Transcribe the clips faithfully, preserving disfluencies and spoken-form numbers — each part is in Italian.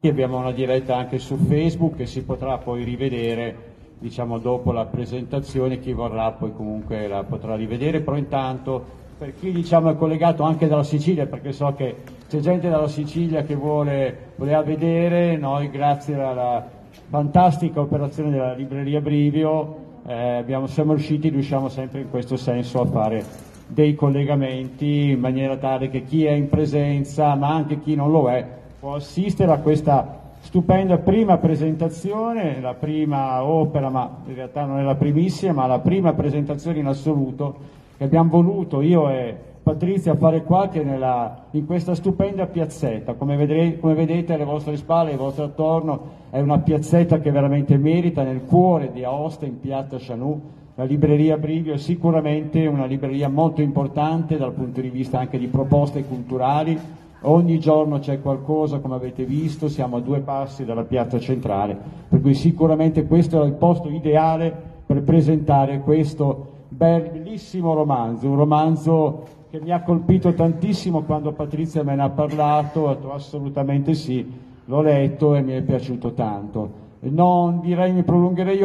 Abbiamo una diretta anche su Facebook che si potrà poi rivedere, diciamo, dopo la presentazione. Chi vorrà poi comunque la potrà rivedere, però intanto per chi, diciamo, è collegato anche dalla Sicilia, perché so che c'è gente dalla Sicilia che vuole, voleva vedere, noi grazie alla fantastica operazione della libreria Brivio eh, abbiamo, siamo riusciti, riusciamo sempre in questo senso a fare dei collegamenti in maniera tale che chi è in presenza, ma anche chi non lo è, può assistere a questa stupenda prima presentazione, la prima opera, ma in realtà non è la primissima, ma la prima presentazione in assoluto che abbiamo voluto io e Patrizia fare qua, che nella, in questa stupenda piazzetta. Come, vedrete, come vedete alle vostre spalle, ai vostri attorno, è una piazzetta che veramente merita, nel cuore di Aosta, in piazza Chanù. La libreria Brivio è sicuramente una libreria molto importante dal punto di vista anche di proposte culturali. Ogni giorno c'è qualcosa, come avete visto, siamo a due passi dalla piazza centrale, per cui sicuramente questo era il posto ideale per presentare questo bellissimo romanzo, un romanzo che mi ha colpito tantissimo quando Patrizia me ne ha parlato, ho detto assolutamente sì, l'ho letto e mi è piaciuto tanto. Non direi, mi prolungherei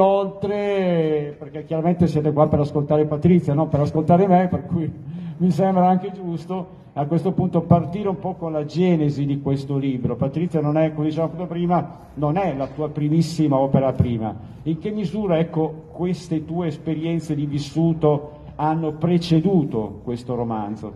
oltre, perché chiaramente siete qua per ascoltare Patrizia, non per ascoltare me, per cui mi sembra anche giusto a questo punto partire un po' con la genesi di questo libro. Patrizia, non è, come dicevamo prima, non è la tua primissima opera prima. In che misura, ecco, queste tue esperienze di vissuto hanno preceduto questo romanzo?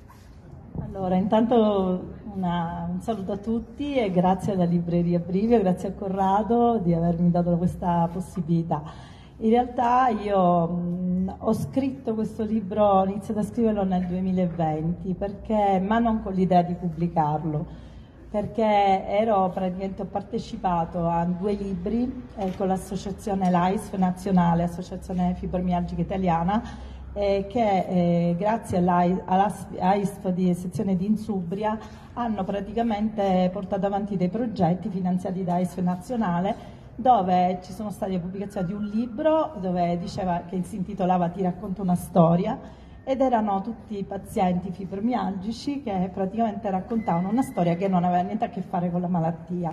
Allora, intanto una, un saluto a tutti e grazie alla libreria Brivio, grazie a Corrado di avermi dato questa possibilità. In realtà io mh, ho scritto questo libro, ho iniziato a scriverlo nel duemilaventi, perché, ma non con l'idea di pubblicarlo, perché ero praticamente, ho partecipato a due libri eh, con l'associazione l'A I S F nazionale, Associazione Fibromialgica Italiana, eh, che eh, grazie all'A I S F di sezione di Insubria hanno praticamente portato avanti dei progetti finanziati da A I S F nazionale, dove ci sono state le pubblicazioni di un libro dove diceva, che si intitolava Ti racconto una storia, ed erano tutti pazienti fibromialgici che praticamente raccontavano una storia che non aveva niente a che fare con la malattia.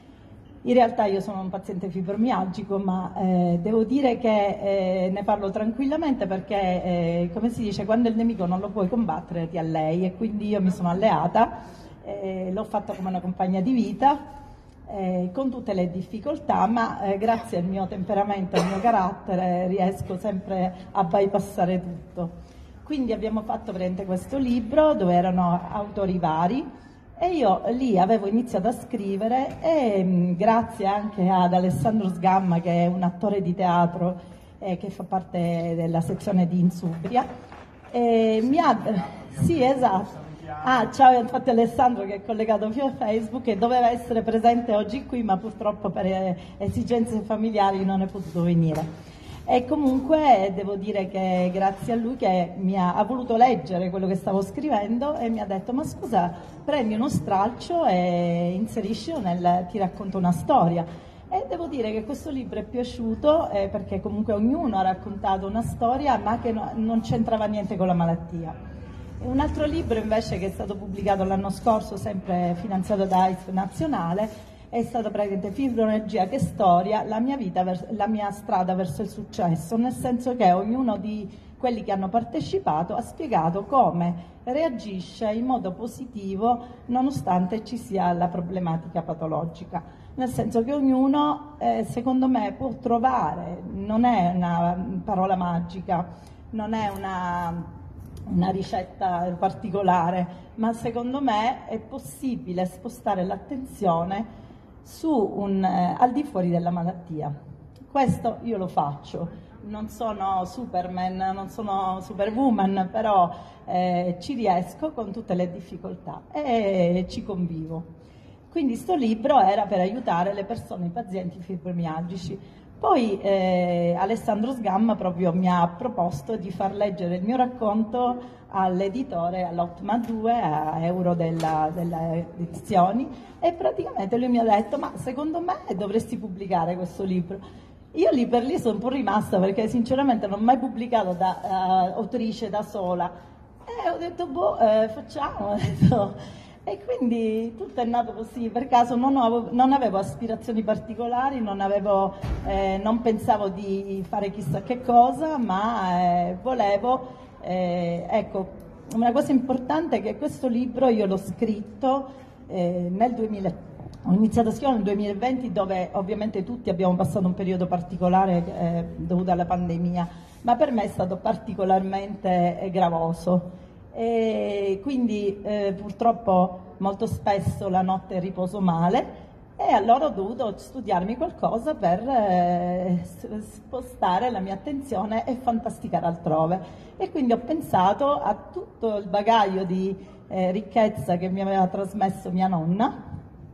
In realtà io sono un paziente fibromialgico, ma eh, devo dire che eh, ne parlo tranquillamente perché, eh, come si dice, quando il nemico non lo puoi combattere ti allei, e quindi io mi sono alleata, eh, l'ho fatto come una compagna di vita, Eh, con tutte le difficoltà, ma eh, grazie al mio temperamento, al mio carattere, riesco sempre a bypassare tutto. Quindi abbiamo fatto praticamente questo libro dove erano autori vari e io lì avevo iniziato a scrivere e mh, grazie anche ad Alessandro Sgamma, che è un attore di teatro eh, che fa parte della sezione di Insubria, eh, mi ha... sì, esatto. Ah, ciao, infatti Alessandro, che è collegato via Facebook e doveva essere presente oggi qui, ma purtroppo per esigenze familiari non è potuto venire. E comunque devo dire che grazie a lui, che mi ha, ha voluto leggere quello che stavo scrivendo e mi ha detto: ma scusa, prendi uno stralcio e inseriscilo nel Ti racconto una storia. E devo dire che questo libro è piaciuto eh, perché comunque ognuno ha raccontato una storia, ma che no, non c'entrava niente con la malattia. Un altro libro invece, che è stato pubblicato l'anno scorso, sempre finanziato da A I S F nazionale, è stato praticamente Fibromialgia che storia, la mia vita, la mia strada verso il successo, nel senso che ognuno di quelli che hanno partecipato ha spiegato come reagisce in modo positivo nonostante ci sia la problematica patologica, nel senso che ognuno eh, secondo me può trovare, non è una parola magica, non è una una ricetta particolare, ma secondo me è possibile spostare l'attenzione su un, eh, al di fuori della malattia. Questo io lo faccio, non sono Superman, non sono Superwoman, però eh, ci riesco con tutte le difficoltà e ci convivo. Quindi sto libro era per aiutare le persone, i pazienti fibromialgici. Poi eh, Alessandro Sgamma proprio mi ha proposto di far leggere il mio racconto all'editore, all'Otma due, a Euro della, della Edizioni, e praticamente lui mi ha detto: ma secondo me dovresti pubblicare questo libro. Io lì per lì sono un po' rimasta, perché sinceramente non ho mai pubblicato da uh, autrice da sola, e ho detto boh, eh, facciamo, ho detto. E quindi tutto è nato così, per caso non avevo, non avevo aspirazioni particolari, non, avevo, eh, non pensavo di fare chissà che cosa, ma eh, volevo, eh, ecco, una cosa importante è che questo libro io l'ho scritto eh, nel duemila, ho iniziato a scrivere nel duemilaventi, dove ovviamente tutti abbiamo passato un periodo particolare eh, dovuto alla pandemia, ma per me è stato particolarmente eh, gravoso. E quindi eh, purtroppo molto spesso la notte riposo male e allora ho dovuto studiarmi qualcosa per eh, spostare la mia attenzione e fantasticare altrove, e quindi ho pensato a tutto il bagaglio di eh, ricchezza che mi aveva trasmesso mia nonna,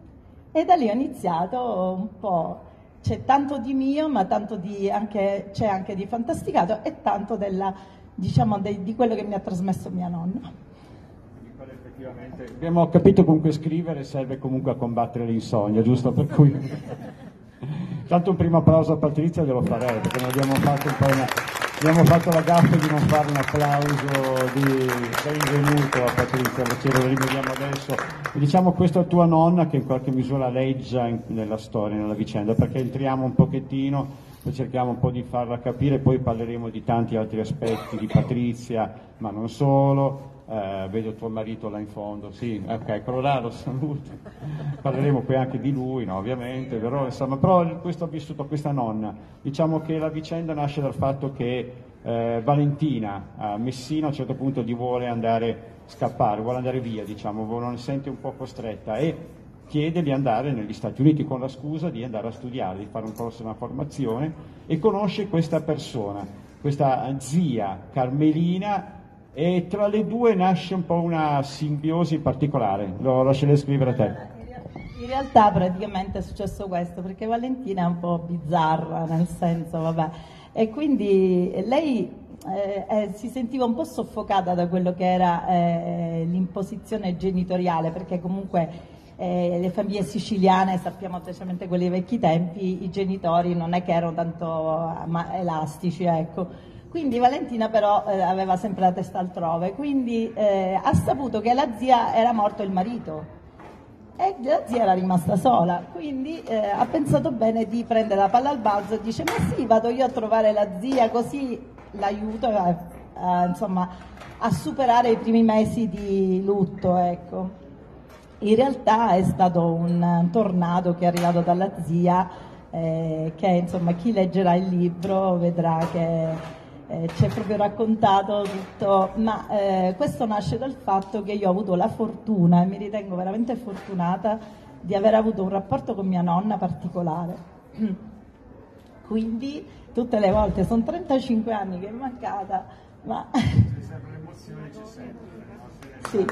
e da lì ho iniziato un po'. C'è tanto di mio, ma tanto di anche, c'è anche di fantasticato e tanto della, diciamo, de, di quello che mi ha trasmesso mia nonna. Effettivamente abbiamo capito comunque scrivere serve comunque a combattere l'insonnia, giusto? Per cui tanto un primo applauso a Patrizia glielo farei, perché noi abbiamo fatto un po' una... abbiamo fatto la gaffa di non fare un applauso di benvenuto a Patrizia, ce lo rimediamo adesso. E diciamo questo a tua nonna, che in qualche misura aleggia in, nella storia, nella vicenda, perché entriamo un pochettino, poi cerchiamo un po' di farla capire, poi parleremo di tanti altri aspetti di Patrizia, ma non solo. Eh, vedo tuo marito là in fondo, sì, ok, Colorado, saluto. Parleremo poi anche di lui, no, ovviamente, però, insomma, però questo ha vissuto questa nonna. Diciamo che la vicenda nasce dal fatto che eh, Valentina a Messina a un certo punto gli vuole andare scappare, vuole andare via, diciamo, non si sente un po' costretta e chiede di andare negli Stati Uniti con la scusa di andare a studiare, di fare un corso, una formazione, e conosce questa persona, questa zia Carmelina, e tra le due nasce un po' una simbiosi particolare. Lo lascerei scrivere a te. In realtà praticamente è successo questo, perché Valentina è un po' bizzarra, nel senso, vabbè, e quindi lei eh, eh, si sentiva un po' soffocata da quello che era eh, l'imposizione genitoriale, perché comunque eh, le famiglie siciliane, sappiamo specialmente quelli dei vecchi tempi, i genitori non è che erano tanto ma, elastici, ecco. Quindi Valentina però eh, aveva sempre la testa altrove, quindi eh, ha saputo che la zia era morto il marito e la zia era rimasta sola, quindi eh, ha pensato bene di prendere la palla al balzo e dice: ma sì, vado io a trovare la zia, così l'aiuto a, a, insomma, a superare i primi mesi di lutto, ecco. In realtà è stato un tornado che è arrivato dalla zia, eh, che insomma chi leggerà il libro vedrà che Eh, ci è proprio raccontato tutto, ma eh, questo nasce dal fatto che io ho avuto la fortuna, e mi ritengo veramente fortunata, di aver avuto un rapporto con mia nonna particolare. Quindi tutte le volte, sono trentacinque anni che è mancata, ma... C'è sempre l'emozione, c'è sempre. Sì.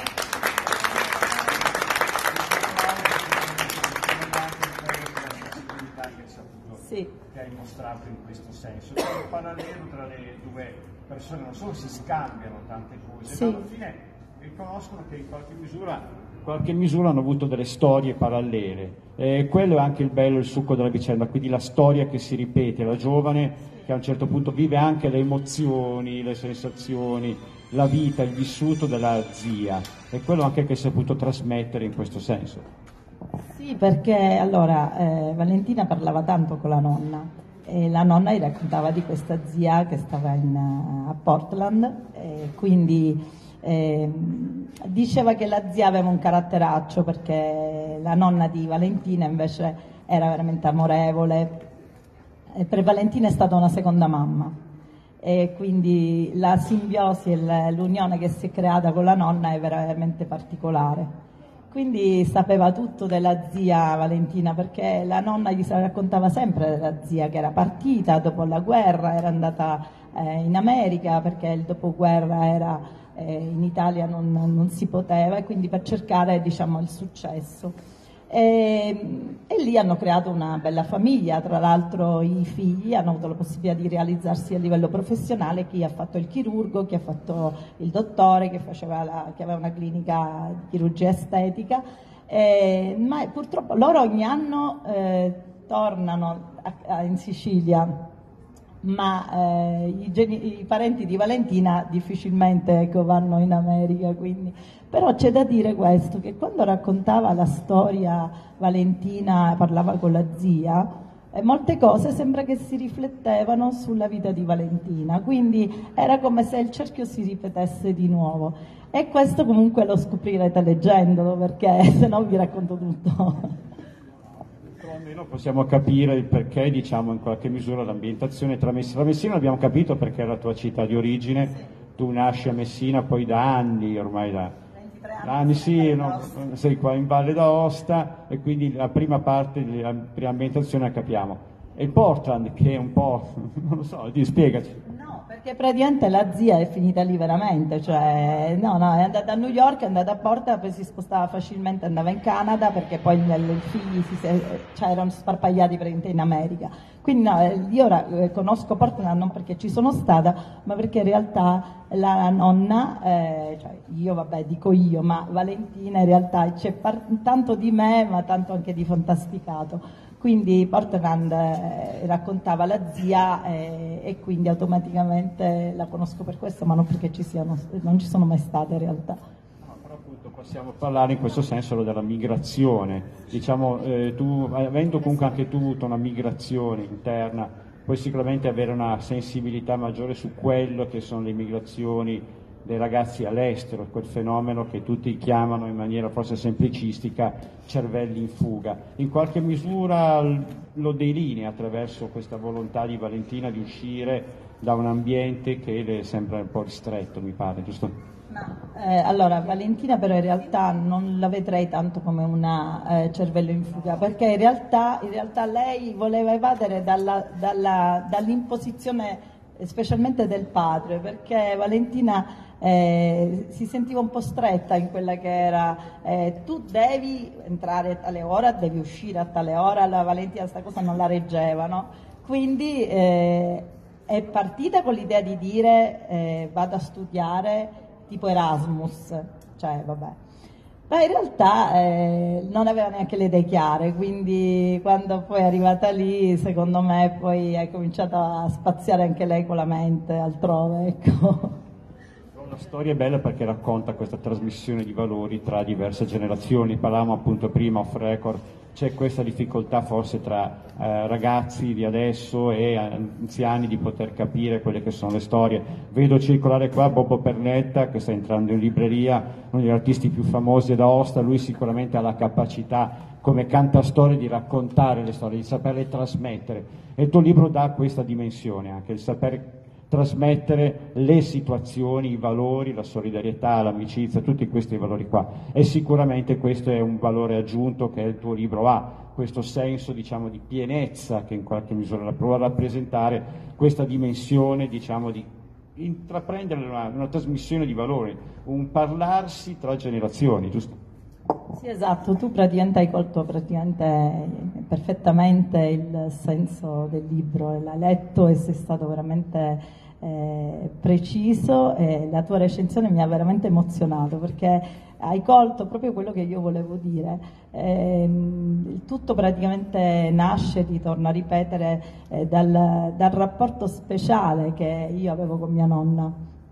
Sì. Che hai mostrato in questo senso, c'è un parallelo tra le due persone, non solo si scambiano tante cose, sì, ma alla fine riconoscono che in qualche misura, in qualche misura hanno avuto delle storie parallele, e quello è anche il bello, il succo della vicenda, quindi la storia che si ripete, la giovane che a un certo punto vive anche le emozioni, le sensazioni, la vita, il vissuto della zia, e quello anche che si è saputo trasmettere in questo senso. Sì, perché allora eh, Valentina parlava tanto con la nonna e la nonna gli raccontava di questa zia che stava in, a Portland, e quindi eh, diceva che la zia aveva un caratteraccio, perché la nonna di Valentina invece era veramente amorevole, e per Valentina è stata una seconda mamma, e quindi la simbiosi e l'unione che si è creata con la nonna è veramente particolare. Quindi sapeva tutto della zia Valentina, perché la nonna gli raccontava sempre della zia che era partita dopo la guerra, era andata eh, in America perché il dopoguerra era, eh, in Italia non, non si poteva, e quindi per cercare, diciamo, il successo. E, e lì hanno creato una bella famiglia, tra l'altro i figli hanno avuto la possibilità di realizzarsi a livello professionale, chi ha fatto il chirurgo, chi ha fatto il dottore, che, faceva la, che aveva una clinica di chirurgia estetica, eh, ma purtroppo loro ogni anno eh, tornano a, a, in Sicilia ma eh, i, geni- i parenti di Valentina difficilmente, ecco, vanno in America, quindi. Però c'è da dire questo, che quando raccontava la storia Valentina, parlava con la zia, e molte cose sembra che si riflettevano sulla vita di Valentina, quindi era come se il cerchio si ripetesse di nuovo. E questo comunque lo scoprirete leggendolo, perché se no vi racconto tutto. Però almeno possiamo capire il perché, diciamo, in qualche misura l'ambientazione tra Messina. La Messina l'abbiamo capito perché è la tua città di origine, sì. Tu nasci a Messina poi da anni, ormai da ventitré anni, anni sì, no, sei qua in Valle d'Aosta e quindi la prima parte della prima ambientazione la capiamo. E Portland, che è un po', non lo so, ti spiegaci. No, perché praticamente la zia è finita lì veramente, cioè no, no, è andata a New York, è andata a Portland, poi si spostava facilmente, andava in Canada perché poi i figli si, cioè, erano sparpagliati praticamente in America. Quindi no, io ora eh, conosco Portland non perché ci sono stata, ma perché in realtà la nonna, eh, cioè io vabbè dico io, ma Valentina in realtà c'è par- tanto di me, ma tanto anche di fantasticato. Quindi Portland eh, raccontava la zia eh, e quindi automaticamente la conosco per questo, ma non perché ci siano, non ci sono mai state in realtà. No, però appunto possiamo parlare in questo senso della migrazione, diciamo eh, tu avendo comunque anche tu avuto una migrazione interna, puoi sicuramente avere una sensibilità maggiore su quello che sono le migrazioni dei ragazzi all'estero, quel fenomeno che tutti chiamano in maniera forse semplicistica cervelli in fuga. In qualche misura lo delinea attraverso questa volontà di Valentina di uscire da un ambiente che le sembra un po' ristretto, mi pare, giusto? No. Eh, allora, Valentina però in realtà non la vedrei tanto come una eh, cervello in fuga, perché in realtà, in realtà lei voleva evadere dalla, dalla, dall'imposizione specialmente del padre, perché Valentina eh, si sentiva un po' stretta in quella che era eh, tu devi entrare a tale ora, devi uscire a tale ora, la Valentina questa cosa non la reggeva, no? Quindi eh, è partita con l'idea di dire eh, vado a studiare tipo Erasmus, cioè vabbè. Ma in realtà eh, non aveva neanche le idee chiare, quindi quando poi è arrivata lì, secondo me, poi è cominciato a spaziare anche lei con la mente altrove, ecco. La storia è bella perché racconta questa trasmissione di valori tra diverse generazioni, parlavamo appunto prima off record, c'è questa difficoltà forse tra eh, ragazzi di adesso e anziani di poter capire quelle che sono le storie. Vedo circolare qua Bobo Pernetta che sta entrando in libreria, uno degli artisti più famosi d'Aosta, lui sicuramente ha la capacità come cantastorie di raccontare le storie, di saperle trasmettere e il tuo libro dà questa dimensione anche, il sapere trasmettere le situazioni, i valori, la solidarietà, l'amicizia, tutti questi valori qua e sicuramente questo è un valore aggiunto che il tuo libro ha, questo senso diciamo di pienezza che in qualche misura la prova a rappresentare, questa dimensione diciamo di intraprendere una, una trasmissione di valori, un parlarsi tra generazioni, giusto? Sì, esatto, tu praticamente hai colto praticamente perfettamente il senso del libro, l'hai letto e sei stato veramente eh, preciso e la tua recensione mi ha veramente emozionato perché hai colto proprio quello che io volevo dire. Eh, il tutto praticamente nasce, ti torno a ripetere, eh, dal, dal rapporto speciale che io avevo con mia nonna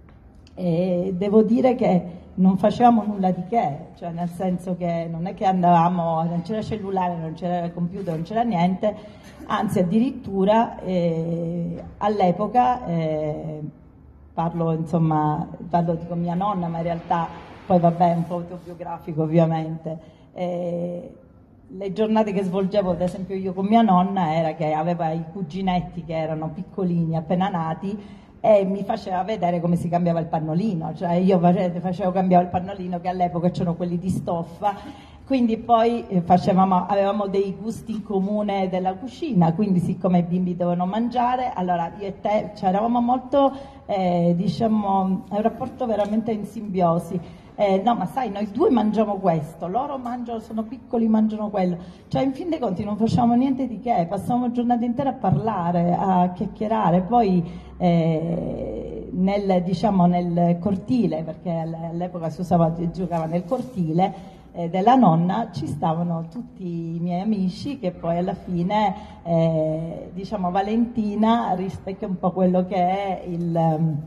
e devo dire che non facevamo nulla di che, cioè nel senso che non è che andavamo, non c'era cellulare, non c'era computer, non c'era niente, anzi addirittura eh, all'epoca, eh, parlo insomma, parlo con mia nonna, ma in realtà poi vabbè è un po' autobiografico ovviamente, eh, le giornate che svolgevo ad esempio io con mia nonna era che aveva i cuginetti che erano piccolini, appena nati, e mi faceva vedere come si cambiava il pannolino, cioè io facevo cambiare il pannolino che all'epoca c'erano quelli di stoffa, quindi poi facevamo, avevamo dei gusti in comune della cucina, quindi siccome i bimbi dovevano mangiare, allora io e te cioè, eravamo molto, eh, diciamo, un rapporto veramente in simbiosi. Eh, no, ma sai, noi due mangiamo questo, loro mangiano, sono piccoli, mangiano quello. Cioè, in fin dei conti non facciamo niente di che, passavamo giornate intere a parlare, a chiacchierare, poi eh, nel, diciamo, nel cortile, perché all'epoca si usava, giocava nel cortile, eh, della nonna ci stavano tutti i miei amici, che poi alla fine, eh, diciamo, Valentina rispecchia un po' quello che è il,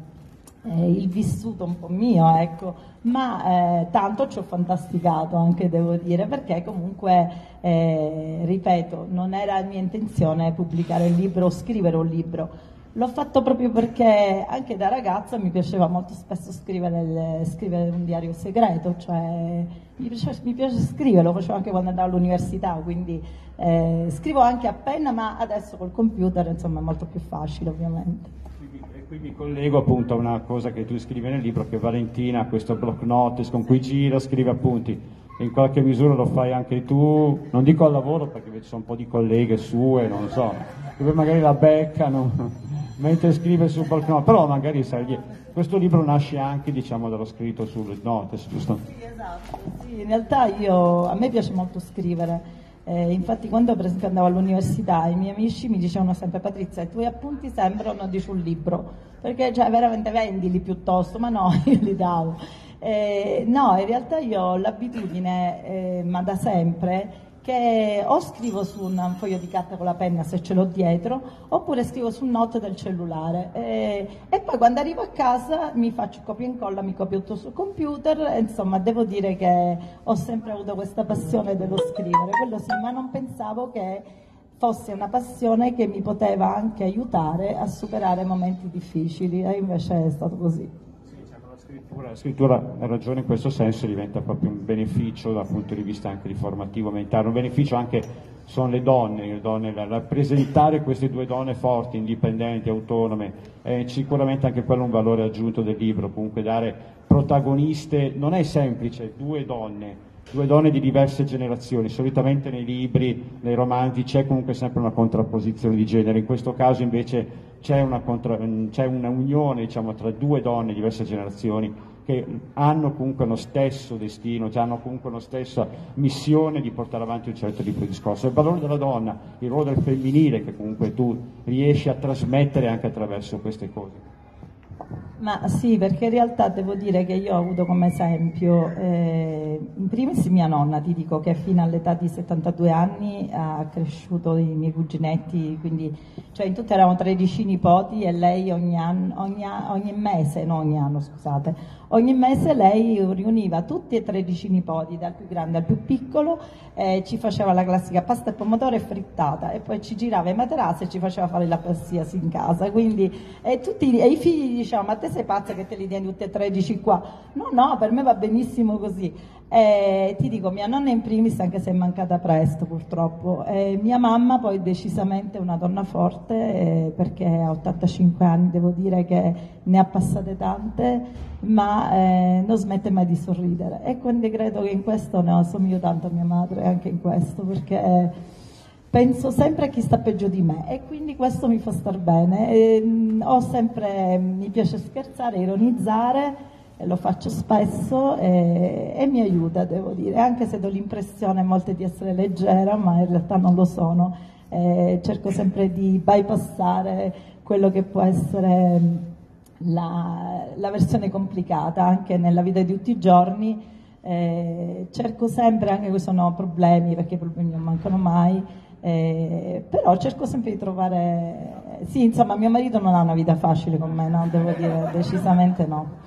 eh, il vissuto un po' mio, ecco, ma eh, tanto ci ho fantasticato anche, devo dire, perché comunque, eh, ripeto, non era mia intenzione pubblicare il libro o scrivere un libro. L'ho fatto proprio perché anche da ragazza mi piaceva molto spesso scrivere, scrivere un diario segreto, cioè mi piace, mi piace scrivere, lo facevo anche quando andavo all'università, quindi eh, scrivo anche a penna, ma adesso col computer insomma è molto più facile, ovviamente. E qui mi collego appunto a una cosa che tu scrivi nel libro, che Valentina ha questo block notice con cui gira, scrive appunti. In qualche misura lo fai anche tu, non dico al lavoro perché ci sono un po' di colleghe sue, non so, dove magari la beccano mentre scrive sul balcone, però magari sai, questo libro nasce anche, diciamo, dallo scritto sulle notice, giusto? Sì, esatto, sì, in realtà io, a me piace molto scrivere, eh, infatti quando per esempio andavo all'università i miei amici mi dicevano sempre: Patrizia, i tuoi appunti sembrano di sul libro, perché cioè veramente vendili piuttosto, ma no, io li davo. Eh, no, in realtà io ho l'abitudine, eh, ma da sempre, che o scrivo su un foglio di carta con la penna se ce l'ho dietro, oppure scrivo sul note del cellulare, e, e poi quando arrivo a casa mi faccio copia e incolla, mi copio tutto sul computer, e, insomma devo dire che ho sempre avuto questa passione dello scrivere, quello sì, ma non pensavo che fosse una passione che mi poteva anche aiutare a superare momenti difficili, e invece è stato così. La scrittura, ha ragione, in questo senso diventa proprio un beneficio dal punto di vista anche di formativo mentale, un beneficio anche sono le donne, le donne, rappresentare queste due donne forti, indipendenti, autonome, è sicuramente anche quello un valore aggiunto del libro, comunque dare protagoniste, non è semplice, due donne, due donne di diverse generazioni, solitamente nei libri, nei romanzi c'è comunque sempre una contrapposizione di genere, in questo caso invece c'è una, contra, c'è una unione, diciamo, tra due donne di diverse generazioni che hanno comunque lo stesso destino, cioè hanno comunque la stessa missione di portare avanti un certo tipo di discorso. Il valore della donna, il ruolo del femminile che comunque tu riesci a trasmettere anche attraverso queste cose. Ma sì, perché in realtà devo dire che io ho avuto come esempio, eh, in primis mia nonna, ti dico che fino all'età di settantadue anni ha cresciuto i miei cuginetti, quindi cioè in tutto eravamo tredici nipoti e lei ogni, anno, ogni, ogni mese, no ogni anno scusate, ogni mese lei riuniva tutti e tredici nipoti, dal più grande al più piccolo, eh, ci faceva la classica pasta e pomodoro e frittata e poi ci girava i materassi e ci faceva fare la qualsiasi in casa, quindi e tutti e i figli dicevano: ma te sei pazza che te li tieni tutti e tredici qua? No, no, per me va benissimo così. E ti dico, mia nonna in primis, anche se è mancata presto purtroppo, e mia mamma poi decisamente una donna forte, eh, perché a ottantacinque anni devo dire che ne ha passate tante, ma eh, non smette mai di sorridere, e quindi credo che in questo ne assomiglio tanto a mia madre, anche in questo, perché eh, penso sempre a chi sta peggio di me e quindi questo mi fa star bene. E, mh, ho sempre, mi piace scherzare, ironizzare, e lo faccio spesso e, e mi aiuta, devo dire, anche se do l'impressione a volte di essere leggera, ma in realtà non lo sono. Eh, cerco sempre di bypassare quello che può essere la, la versione complicata anche nella vita di tutti i giorni. Eh, cerco sempre, anche qui sono problemi, perché i problemi non mancano mai, eh, però cerco sempre di trovare, sì, insomma, mio marito non ha una vita facile con me, no, devo dire, decisamente no.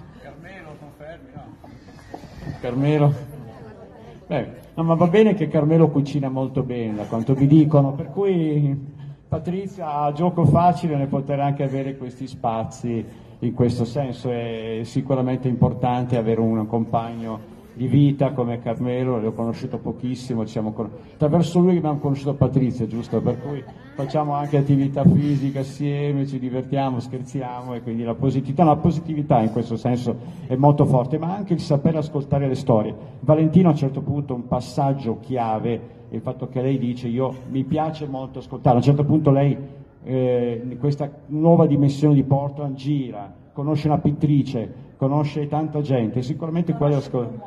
Carmelo? Beh, no, ma va bene che Carmelo cucina molto bene, da quanto mi dicono, per cui Patrizia a gioco facile ne potrà anche avere questi spazi. In questo senso è sicuramente importante avere un compagno di vita come Carmelo, l'ho conosciuto pochissimo, diciamo, attraverso lui abbiamo conosciuto Patrizia, giusto? Per cui facciamo anche attività fisica assieme, ci divertiamo, scherziamo, e quindi la positività, la positività in questo senso è molto forte, ma anche il sapere ascoltare le storie. Valentino a un certo punto un passaggio chiave è il fatto che lei dice: io mi piace molto ascoltare, a un certo punto lei eh, in questa nuova dimensione di Portland gira, conosce una pittrice, conosce tanta gente, sicuramente quello ascolta.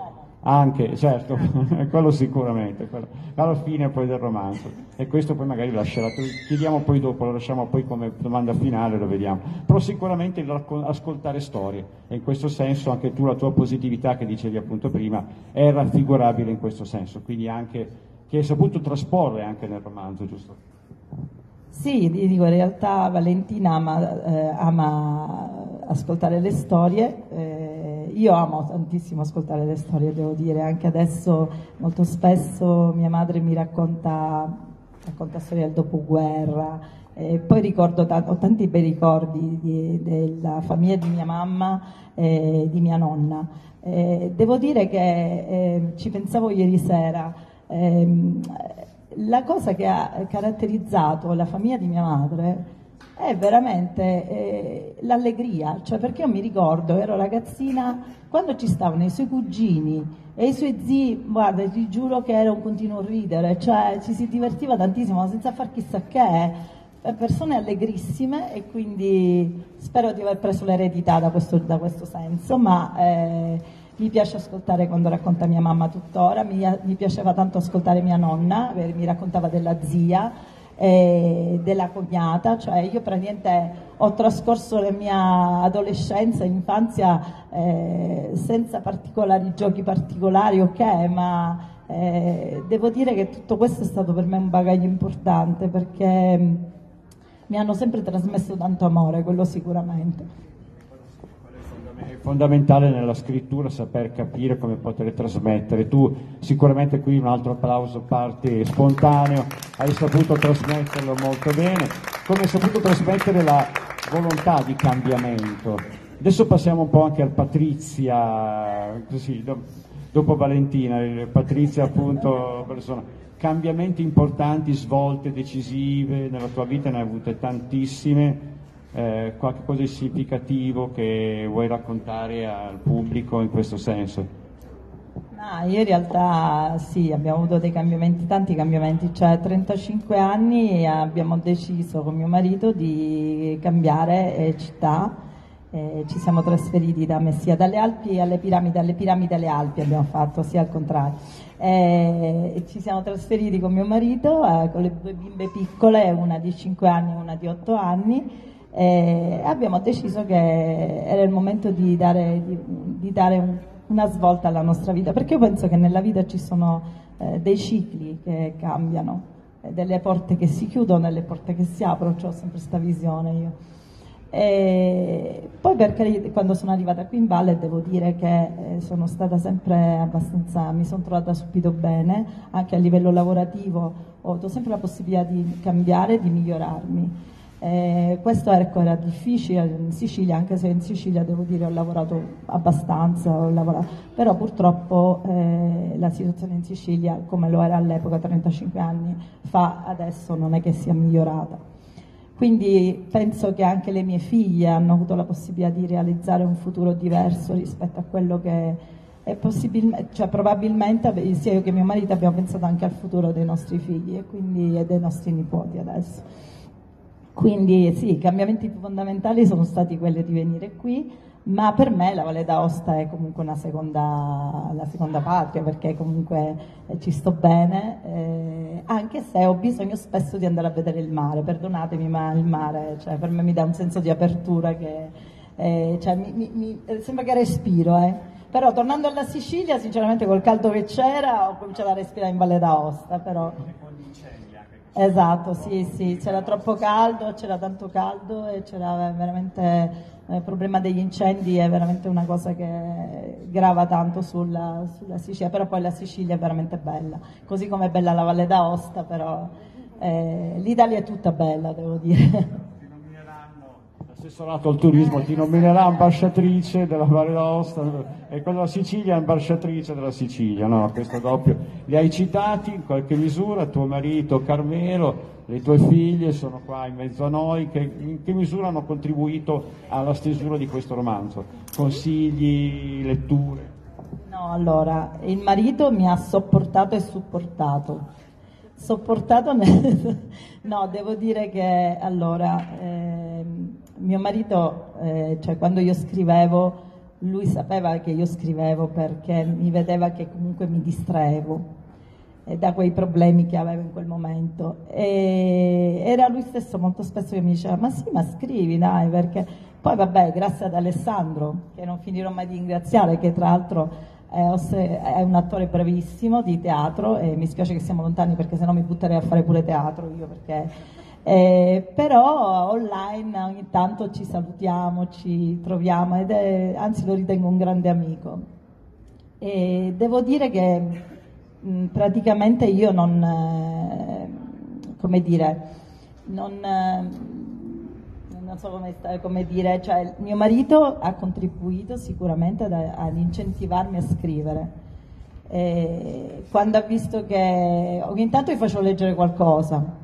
Anche, certo, quello sicuramente, quello, alla fine poi del romanzo. E questo poi magari lascerà, chiediamo poi dopo, lo lasciamo poi come domanda finale, lo vediamo. Però sicuramente il racco- ascoltare storie, e in questo senso anche tu, la tua positività che dicevi appunto prima, è raffigurabile in questo senso, quindi anche che hai saputo trasporre anche nel romanzo, giusto? Sì, ti dico, in realtà Valentina ama, eh, ama ascoltare le storie, eh, io amo tantissimo ascoltare le storie, devo dire, anche adesso molto spesso mia madre mi racconta, racconta storie del dopoguerra, eh, poi ricordo t- ho tanti bei ricordi di, della famiglia di mia mamma e di mia nonna. Eh, devo dire che eh, ci pensavo ieri sera. Ehm, La cosa che ha caratterizzato la famiglia di mia madre è veramente eh, l'allegria, cioè perché io mi ricordo, ero ragazzina, quando ci stavano i suoi cugini e i suoi zii, guarda, ti giuro che era un continuo ridere, cioè ci si divertiva tantissimo senza far chissà che, persone allegrissime, e quindi spero di aver preso l'eredità da questo, da questo senso, ma... Eh, mi piace ascoltare quando racconta mia mamma tuttora, mi, mi piaceva tanto ascoltare mia nonna, mi raccontava della zia, eh, della cognata, cioè io praticamente ho trascorso la mia adolescenza e infanzia eh, senza particolari giochi particolari, ok, ma eh, devo dire che tutto questo è stato per me un bagaglio importante, perché mi hanno sempre trasmesso tanto amore, quello sicuramente. È fondamentale nella scrittura saper capire come poter trasmettere. Tu sicuramente, qui un altro applauso parte spontaneo, hai saputo trasmetterlo molto bene, come hai saputo trasmettere la volontà di cambiamento. Adesso passiamo un po' anche al Patrizia, così, dopo Valentina, Patrizia appunto, persona. Cambiamenti importanti, svolte decisive nella tua vita, ne hai avute tantissime. Eh, qualche cosa di significativo che vuoi raccontare al pubblico in questo senso? No, io in realtà sì, abbiamo avuto dei cambiamenti, tanti cambiamenti, cioè a trentacinque anni abbiamo deciso con mio marito di cambiare eh, città, eh, ci siamo trasferiti da Messia, dalle Alpi alle piramidi, alle piramidi alle Alpi abbiamo fatto, sia al contrario. Eh, ci siamo trasferiti con mio marito, eh, con le due bimbe piccole, una di cinque anni e una di otto anni, e abbiamo deciso che era il momento di dare, di, di dare un, una svolta alla nostra vita, perché io penso che nella vita ci sono eh, dei cicli che cambiano, eh, delle porte che si chiudono e delle porte che si aprono, cioè, ho sempre questa visione io. E poi perché quando sono arrivata qui in valle devo dire che eh, sono stata sempre abbastanza, mi sono trovata subito bene, anche a livello lavorativo ho avuto sempre la possibilità di cambiare, di migliorarmi. Eh, questo ecco, era difficile in Sicilia, anche se in Sicilia devo dire ho lavorato abbastanza, ho lavorato, però purtroppo eh, la situazione in Sicilia, come lo era all'epoca trentacinque anni fa, adesso non è che sia migliorata. Quindi penso che anche le mie figlie hanno avuto la possibilità di realizzare un futuro diverso rispetto a quello che è possibilmente, cioè probabilmente sia io che mio marito abbiamo pensato anche al futuro dei nostri figli e quindi e dei nostri nipoti adesso. Quindi sì, i cambiamenti più fondamentali sono stati quelli di venire qui, ma per me la Valle d'Aosta è comunque una seconda, la seconda patria, perché comunque eh, ci sto bene, eh, anche se ho bisogno spesso di andare a vedere il mare, perdonatemi, ma il mare cioè, per me mi dà un senso di apertura che eh, cioè, mi, mi, mi, sembra che respiro, eh. Però tornando alla Sicilia, sinceramente col caldo che c'era ho cominciato a respirare in Valle d'Aosta, però... Esatto, sì, sì, c'era troppo caldo, c'era tanto caldo e c'era veramente il problema degli incendi, è veramente una cosa che grava tanto sulla, sulla Sicilia, però poi la Sicilia è veramente bella, così come è bella la Valle d'Aosta, però eh, l'Italia è tutta bella, devo dire. Assessorato al turismo ti nominerà ambasciatrice della Valle d'Aosta e quella della Sicilia ambasciatrice della Sicilia, no? Questo doppio. Li hai citati in qualche misura, tuo marito Carmelo, le tue figlie sono qua in mezzo a noi, che, in che misura hanno contribuito alla stesura di questo romanzo? Consigli, letture? No, allora, il marito mi ha sopportato e supportato. Sopportato nel... no, devo dire che allora... Eh, mio marito, eh, cioè quando io scrivevo, lui sapeva che io scrivevo perché mi vedeva che comunque mi distraevo eh, da quei problemi che avevo in quel momento, e era lui stesso molto spesso che mi diceva ma sì, ma scrivi dai, perché poi vabbè, grazie ad Alessandro, che non finirò mai di ringraziare, che tra l'altro è un attore bravissimo di teatro, e mi spiace che siamo lontani perché sennò mi butterei a fare pure teatro io, perché eh, però online ogni tanto ci salutiamo, ci troviamo, ed è, anzi lo ritengo un grande amico. E devo dire che mh, praticamente io non, eh, come dire, non, eh, non so come, come dire, cioè mio marito ha contribuito sicuramente ad, ad incentivarmi a scrivere. E quando ha visto che ogni tanto gli facevo leggere qualcosa,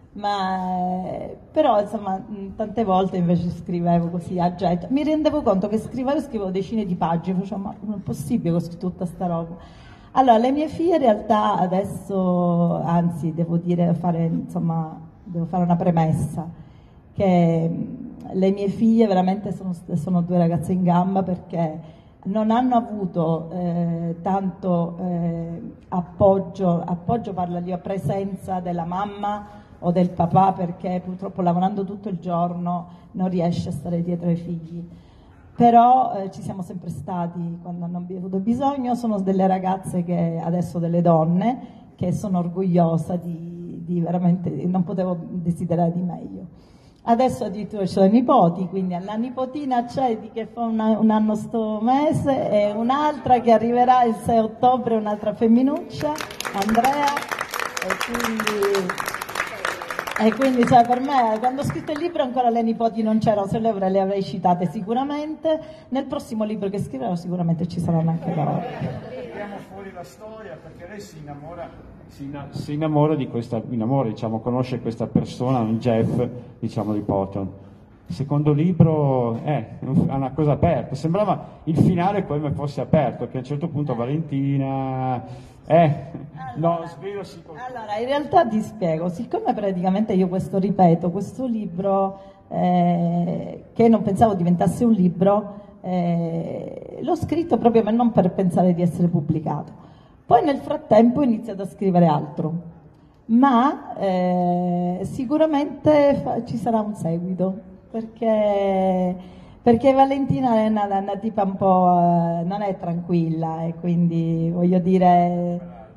ma però insomma tante volte invece scrivevo così a getto, mi rendevo conto che scrivevo scrivevo decine di pagine, facevo ma non è possibile che ho scritto tutta sta roba. Allora le mie figlie in realtà adesso, anzi devo dire fare insomma devo fare una premessa, che le mie figlie veramente sono, sono due ragazze in gamba, perché non hanno avuto eh, tanto eh, appoggio, appoggio parla io, presenza della mamma o del papà, perché purtroppo lavorando tutto il giorno non riesce a stare dietro ai figli, però eh, ci siamo sempre stati quando hanno avuto bisogno. Sono delle ragazze che adesso, delle donne, che sono orgogliosa di, di veramente, non potevo desiderare di meglio. Adesso addirittura ci sono i nipoti, quindi la nipotina c'è di che fa una, un anno sto mese, e un'altra che arriverà il sei ottobre, un'altra femminuccia, Andrea, e quindi... E quindi cioè, per me, quando ho scritto il libro ancora le nipoti non c'erano, se le avrei, le avrei citate sicuramente. Nel prossimo libro che scriverò sicuramente ci saranno anche loro. Tiriamo fuori la storia, perché lei si innamora, si, inna, si innamora di questa, innamora, diciamo, conosce questa persona, un Jeff, diciamo, di Potton. Il secondo libro è una cosa aperta, sembrava il finale come fosse aperto, che a un certo punto Valentina... Eh, allora, no, svelo sì. Allora, in realtà ti spiego, siccome praticamente io questo, ripeto, questo libro, eh, che non pensavo diventasse un libro, eh, l'ho scritto proprio per non per pensare di essere pubblicato. Poi nel frattempo ho iniziato a scrivere altro, ma eh, sicuramente fa, ci sarà un seguito, perché... Perché Valentina è una, una tipa un po', eh, non è tranquilla, e quindi voglio dire...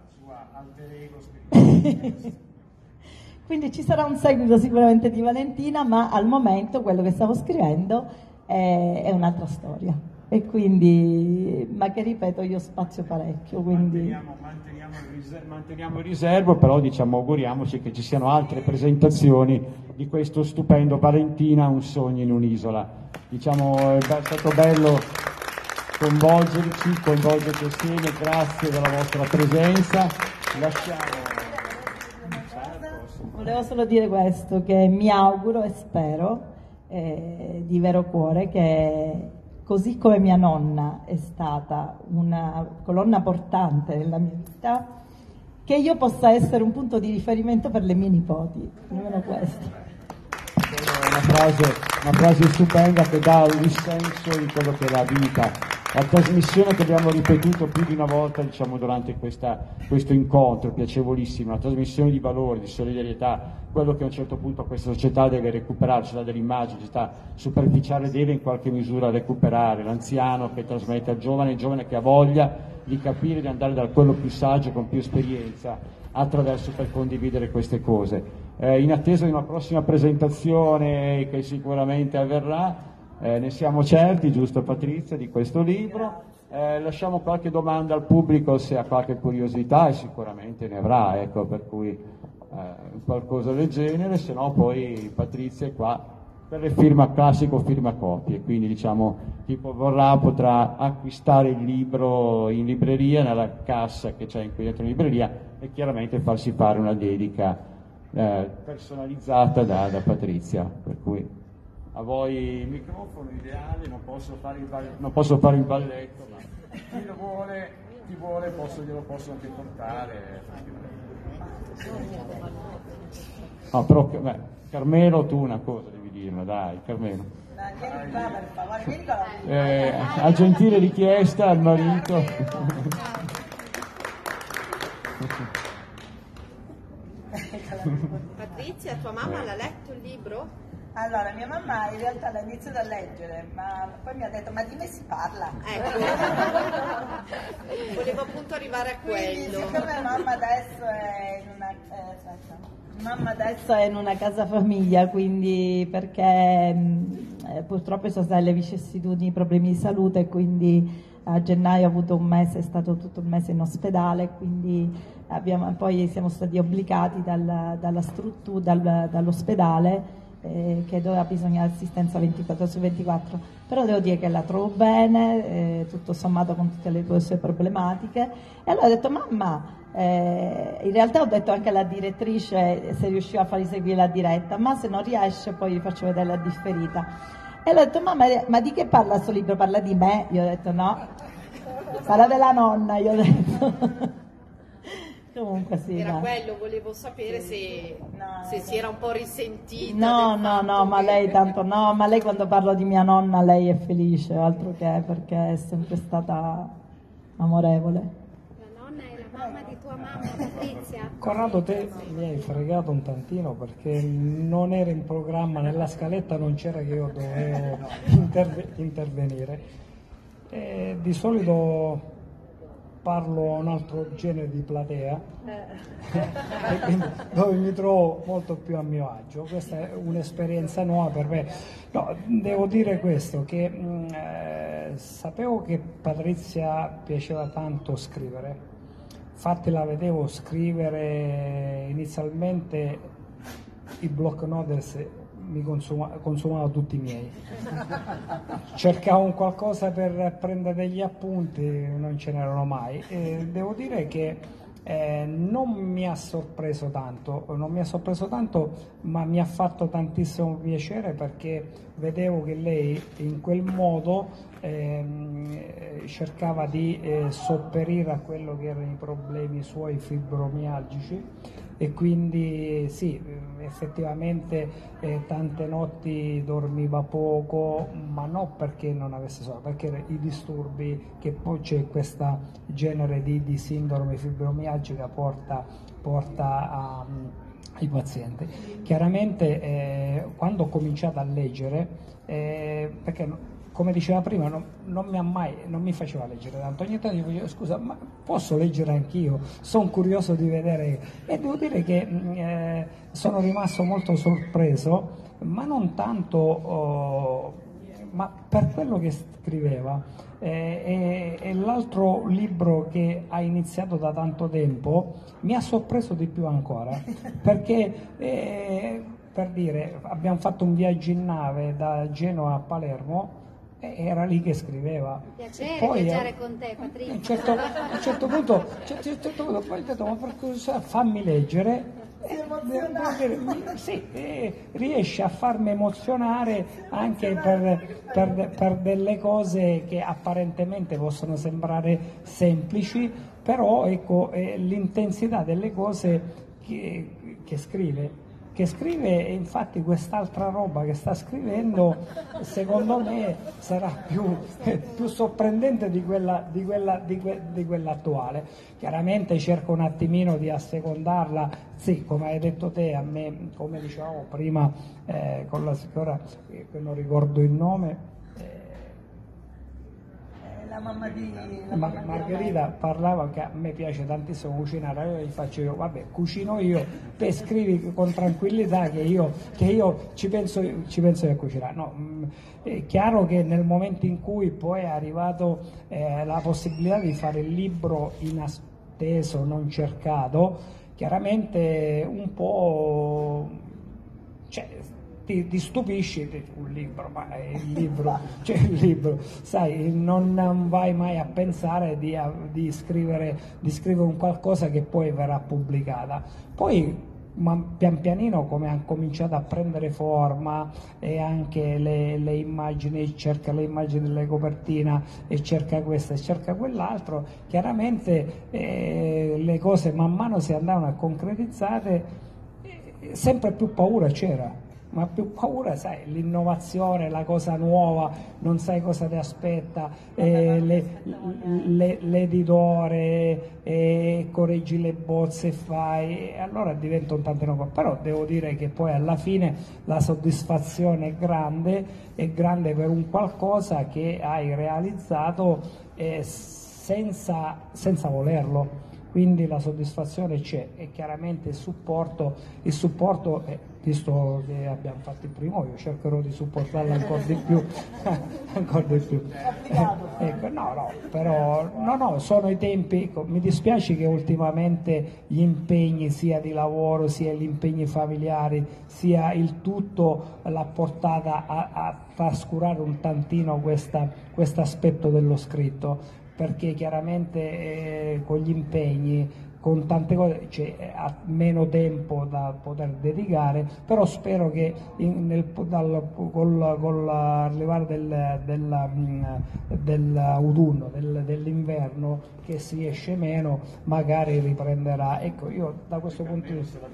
Quindi ci sarà un seguito sicuramente di Valentina, ma al momento quello che stavo scrivendo è, è un'altra storia. E quindi, ma che ripeto, io spazio parecchio, quindi... Manteniamo, manteniamo, il riservo, manteniamo il riservo, però diciamo auguriamoci che ci siano altre presentazioni di questo stupendo Valentina, un sogno in un'isola. Diciamo è stato bello coinvolgerci, coinvolgerci assieme, grazie della vostra presenza. Lasciamo... Volevo solo dire questo, che mi auguro e spero eh, di vero cuore che, così come mia nonna è stata una colonna portante nella mia vita, che io possa essere un punto di riferimento per le mie nipoti, almeno questo. Una frase, una frase stupenda che dà il senso di quello che è la vita. La trasmissione che abbiamo ripetuto più di una volta, diciamo, durante questa, questo incontro piacevolissimo, una trasmissione di valori, di solidarietà, quello che a un certo punto questa società deve recuperare, cioè dell'immagine, società superficiale deve in qualche misura recuperare, l'anziano che trasmette al giovane, il giovane che ha voglia di capire, di andare da quello più saggio, con più esperienza, attraverso per condividere queste cose. Eh, in attesa di una prossima presentazione che sicuramente avverrà, eh, ne siamo certi, giusto Patrizia, di questo libro. Eh, lasciamo qualche domanda al pubblico se ha qualche curiosità, e sicuramente ne avrà, ecco, per cui eh, qualcosa del genere, se no poi Patrizia è qua per le firma classico firma copie, quindi diciamo chi vorrà potrà acquistare il libro in libreria, nella cassa che c'è qui dentro in libreria, e chiaramente farsi fare una dedica eh, personalizzata da, da Patrizia, per cui a voi il microfono ideale, non posso fare il, non posso fare il balletto, ma chi lo vuole, chi vuole posso, glielo posso anche portare. No, però beh, Carmelo, tu una cosa devi dirmi, dai, Carmelo. Vieni qua per favore, vieni qua. Eh, a gentile richiesta al marito. Patrizia, tua mamma l'ha letto il libro? Allora, mia mamma in realtà l'ha iniziato a leggere, ma poi mi ha detto, ma di me si parla. Ecco, volevo appunto arrivare a Quindi, quello. siccome mamma adesso è in una, eh, aspetta. Mamma adesso è in una casa famiglia, quindi perché mh, eh, purtroppo sono state le vicissitudini, problemi di salute, e quindi a gennaio ho avuto un mese, è stato tutto il mese in ospedale, quindi abbiamo, poi siamo stati obbligati dal, dalla struttura, dal, dall'ospedale eh, che doveva bisogno di assistenza ventiquattro su ventiquattro, però devo dire che la trovo bene, eh, tutto sommato con tutte le sue problematiche, e allora ho detto mamma, eh, in realtà ho detto anche alla direttrice se riusciva a fargli seguire la diretta, ma se non riesce poi gli faccio vedere la differita. E ho detto mamma, ma di che parla questo libro? Parla di me? Io ho detto no, parla della nonna, io ho detto. Comunque sì, Era no. quello, volevo sapere se, No, se no. si era un po' risentita. No, del no, fatto no, ma che- lei tanto no, ma lei quando parlo di mia nonna lei è felice, altro che, perché è sempre stata amorevole. La nonna è la mamma di tua mamma, Patrizia. Corrado, te mi hai fregato un tantino perché non era in programma, nella scaletta non c'era che io dovevo interve- intervenire. E di solito parlo a un altro genere di platea, e quindi dove mi trovo molto più a mio agio. Questa è un'esperienza nuova per me. No, devo dire questo, che mh, eh, sapevo che Patrizia piaceva tanto scrivere, infatti la vedevo scrivere inizialmente i block notes, mi consuma, consumavo tutti i miei, cercavo un qualcosa per prendere degli appunti, non ce n'erano mai, e devo dire che eh, non mi ha sorpreso tanto, non mi ha sorpreso tanto, ma mi ha fatto tantissimo piacere perché vedevo che lei in quel modo ehm, cercava di eh, sopperire a quello che erano i problemi suoi fibromialgici, e quindi sì, effettivamente eh, tante notti dormiva poco, ma non perché non avesse sonno, perché i disturbi, che poi c'è questo genere di, di sindrome fibromialgica porta, porta a, ai pazienti. Chiaramente eh, quando ho cominciato a leggere, eh, perché come diceva prima, non, non, mi ha mai, non mi faceva leggere tanto, ogni tanto io dicevo scusa, ma posso leggere anch'io? Sono curioso di vedere, e devo dire che eh, sono rimasto molto sorpreso, ma non tanto, oh, ma per quello che scriveva. Eh, e, e l'altro libro che ha iniziato da tanto tempo mi ha sorpreso di più ancora, perché eh, per dire, abbiamo fatto un viaggio in nave da Genova a Palermo, era lì che scriveva. Piacere Poi, viaggiare eh, con te, a un Patrizia. certo, a un certo punto, a un certo punto poi ho detto, ma per cosa fammi leggere? Eh, devo dire, mi- sì, eh, riesce a farmi emozionare anche per, per- per delle cose che apparentemente possono sembrare semplici, però ecco, eh, l'intensità delle cose che, che scrive. Che scrive, e infatti quest'altra roba che sta scrivendo secondo me sarà più, più sorprendente di quella, di, quella, di, que, di quella attuale. Chiaramente cerco un attimino di assecondarla, sì, come hai detto te, a me, come dicevamo prima eh, con la signora, eh, che non ricordo il nome, La mamma di... La Ma- mamma di Margherita Roberto. parlava che a me piace tantissimo cucinare, io gli faccio io, vabbè, cucino io, te scrivi con tranquillità che io, che io ci, penso, ci penso io a cucinare. No, mh, è chiaro che nel momento in cui poi è arrivato eh, la possibilità di fare il libro inatteso, non cercato, chiaramente un po'... Cioè, ti, ti stupisci, ti- un libro, ma è il libro, cioè il libro, sai, non, non vai mai a pensare di, a- di scrivere, di scrivere un qualcosa che poi verrà pubblicata. Poi ma pian pianino, come ha cominciato a prendere forma, e anche le, le immagini, cerca le immagini delle copertina e cerca questo e cerca quell'altro, chiaramente eh, le cose man mano si andavano a concretizzare, eh, sempre più paura c'era. ma più paura, sai, l'innovazione, la cosa nuova, non sai cosa ti aspetta, eh, le, le, l'editore, eh, correggi le bozze e fai, e allora diventa un tantino. Però devo dire che poi alla fine la soddisfazione è grande, è grande per un qualcosa che hai realizzato eh, senza, senza volerlo. Quindi la soddisfazione c'è, e chiaramente il supporto, il supporto eh, visto che abbiamo fatto il primo, io cercherò di supportarla ancora di più, ancora di più. Eh, ecco, no, no, però no, no, sono i tempi. Ecco, mi dispiace che ultimamente gli impegni sia di lavoro, sia gli impegni familiari, sia il tutto l'ha portata a, a trascurare un tantino questo aspetto dello scritto, perché chiaramente eh, con gli impegni, con tante cose, cioè, ha meno tempo da poter dedicare, però spero che in, nel, dal, col, con l'arrivare del, del, dell'autunno, del, dell'inverno, che si esce meno, magari riprenderà. Ecco, io da questo punto di vista...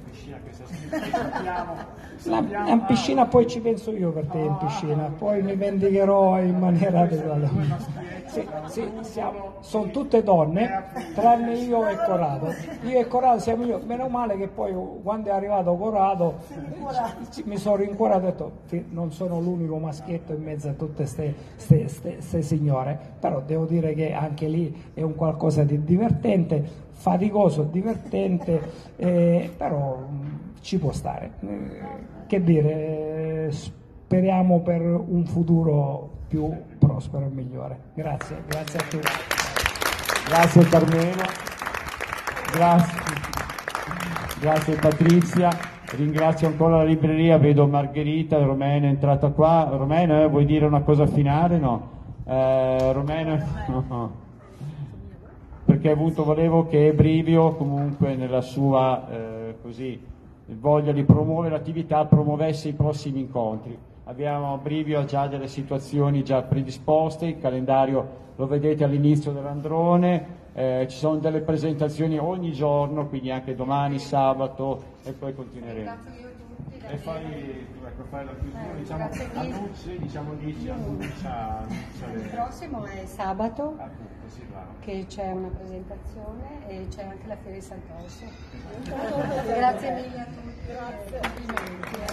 La, in piscina poi ci penso io per te in piscina, poi mi vendicherò in maniera adeguata. Sì, sì, siamo, sono tutte donne, tranne io e Corrado. Io e Corrado siamo io, meno male che poi quando è arrivato Corrado mi sono rincuorato e ho detto non sono l'unico maschietto in mezzo a tutte queste signore, però devo dire che anche lì è un qualcosa di divertente, faticoso, divertente, eh, però ci può stare. Eh, che dire, speriamo per un futuro più prospero e migliore. Grazie, grazie a tutti. Grazie Carmelo, grazie, grazie Patrizia, ringrazio ancora la libreria, vedo Margherita, Romena è entrata qua. Romena, eh, vuoi dire una cosa finale? No. Eh, Romena, no. Perché avuto, volevo che Brivio comunque nella sua eh, così voglia di promuovere l'attività promuovesse i prossimi incontri. Abbiamo Brivio ha già delle situazioni già predisposte, il calendario lo vedete all'inizio dell'androne, eh, ci sono delle presentazioni ogni giorno, quindi anche domani, sabato, e poi continueremo. E fai, ecco, fai la chiusura, eh, diciamo, annunci, diciamo, dici, annuncia, annuncia le... Il prossimo è sabato, appunto, sì, bravo, che c'è una presentazione e c'è anche la Fiera di Sant'Orso. Grazie mille a tutti. Grazie.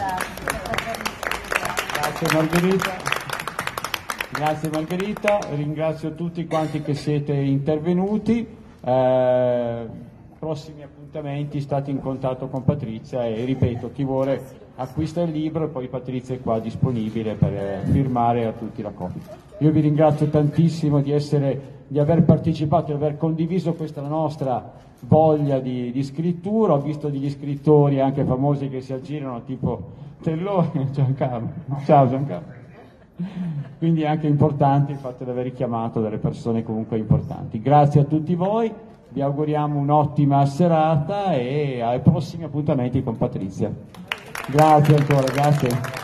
Grazie Margherita. Grazie Margherita, ringrazio tutti quanti che siete intervenuti. Eh, prossimi appuntamenti, state in contatto con Patrizia e ripeto, chi vuole acquista il libro e poi Patrizia è qua disponibile per firmare a tutti la copia. Io vi ringrazio tantissimo di, essere, di aver partecipato, di aver condiviso questa nostra voglia di, di scrittura. Ho visto degli scrittori anche famosi che si aggirano, tipo Tellone, Giancarlo. Ciao Giancarlo. Quindi è anche importante il fatto di aver richiamato delle persone comunque importanti. Grazie a tutti voi, vi auguriamo un'ottima serata e ai prossimi appuntamenti con Patrizia. Grazie ancora, grazie.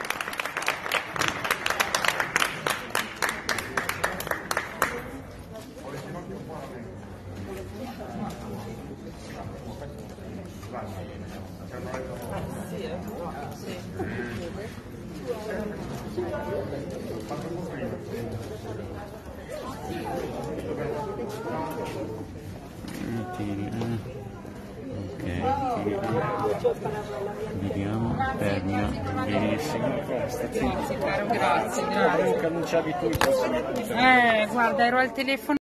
Vediamo, termina benissimo. Grazie, grazie. Annunciavi tu i prossimi. Eh, guarda, ero al telefono.